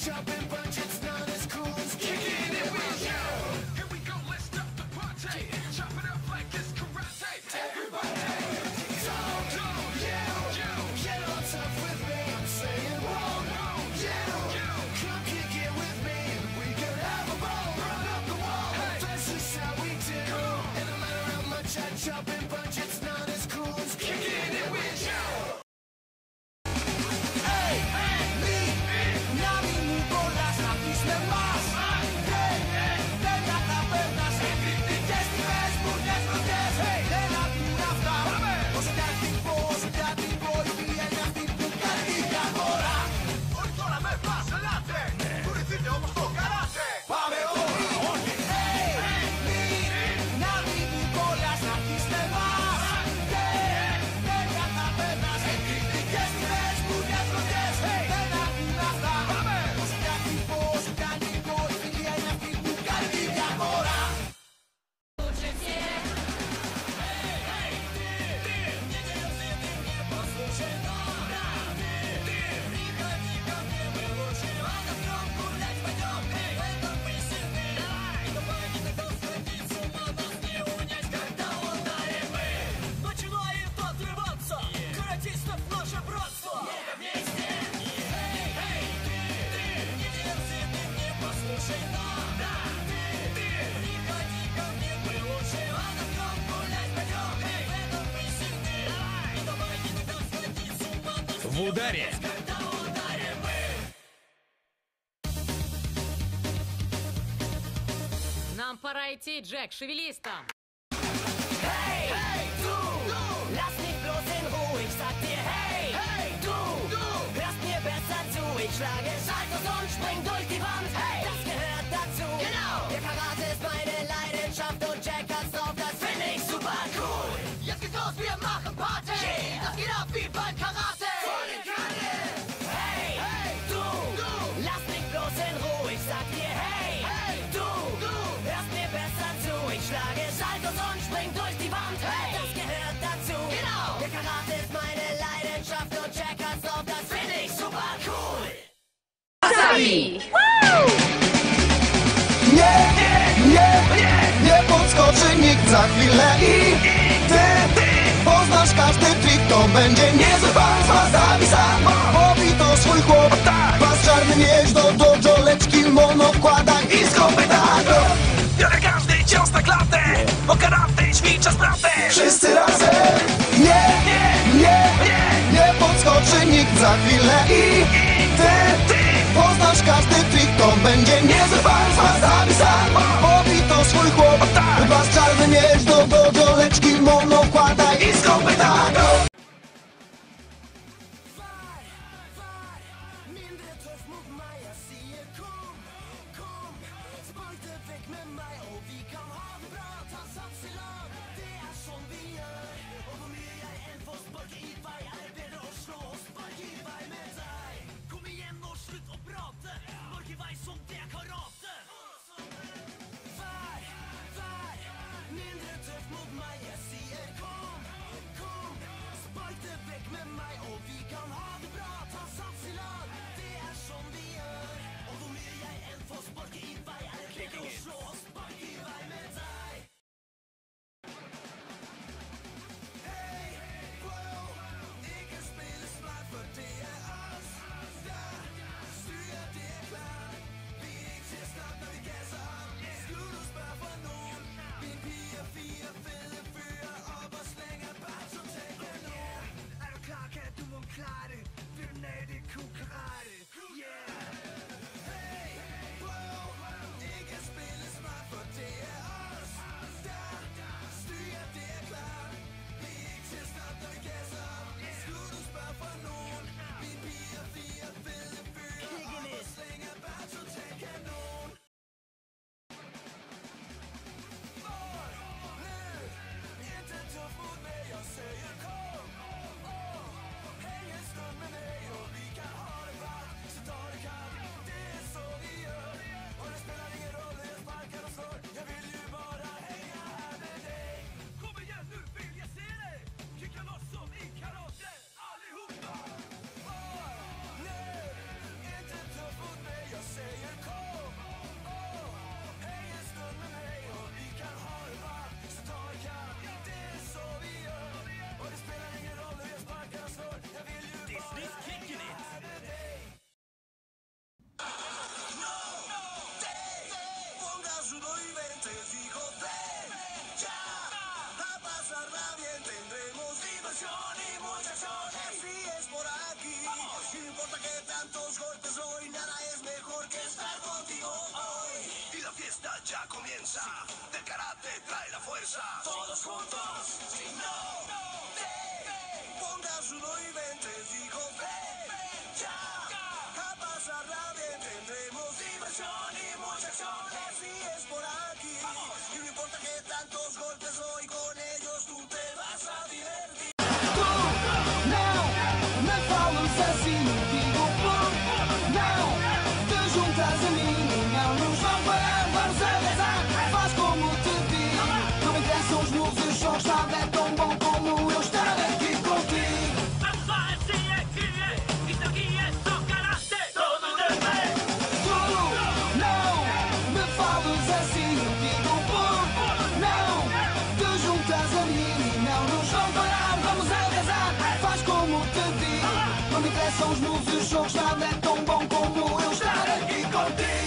jumping, but it's not as cool as kicking it with you. Here we go, let's stop the party. Chop it up like it's karate. Everybody, so do you get on top with me? I'm saying, whoa, you come kick it with me, and we can have a ball, run up the wall. This is how we do. And no matter how much I jump and punch, it's not as cool as kicking it with you. В ударе. Нам пора идти, Джек, шевелись там. Hey, hey, du, lass mich bloß in Ruhe, ich sag dir, hey, hey, du, hörst mir besser zu, ich schlage Saltos und spring durch die Wand, hey, das gehört dazu, genau, der Karate ist meine Leidenschaft und Jack hat's drauf, das find ich super cool. Jetzt geht's los, wir machen Party, das geht ab wie beim Karate. Hey, hey, du, lass mich bloß in Ruhe, ich sag dir, hey, hey, du, hörst mir besser zu, ich schlage Saltos und spring durch die Wand, hey, das gehört dazu, genau, der Karate ist meine Leidenschaft und Jack hat's drauf, das find ich super cool. Nie podskoczy nikt za chwilę i ty poznasz każdy trik, to będzie niezły pan z Wasabi-san. Pobito swój chłop, pas czarny miecz do dżoleczki, monokłada i skopyta. Biorę każdy cios na klatę, bo karate ćwiczę z bratem. Wszyscy razem. Nie podskoczy nikt za chwilę i ty poznasz każdy trik, to będzie niezły pan z Wasabi-san. Pobito swój chłop, pas czarny miecz do dżoleczki, monokłada i skopyta. Er du klar, kan du klare det? diversión y mucha acción. Así es por aquí. Y no importa que tantos golpes hoy, nada es mejor que estar contigo hoy. Y la fiesta ya comienza. Del karate trae la fuerza. Todos juntos, si no te pongas 1 y 20, digo ven ya. A pasarla bien tendremos diversión y mucha acción. Así es por aquí. Y no importa que tantos golpes hoy, con ellos tú te vas a divertir. Tu não me falas assim, não digo por não te juntas a mim, não nos vão parar, vamos arrasar. Faz como te digo, não me interessam os moves e os sons, nada é tão bom como eu estar aqui contigo. Vamos lá, assim é que é. Isto aqui é só karate. Todo de pé. Tu não me falas assim, não digo por não te juntas a mim, não nos vão parar, vamos arrasar. Faz como te digo, não me interessam os moves e os sons, nada é tão bom como eu estar aqui contigo.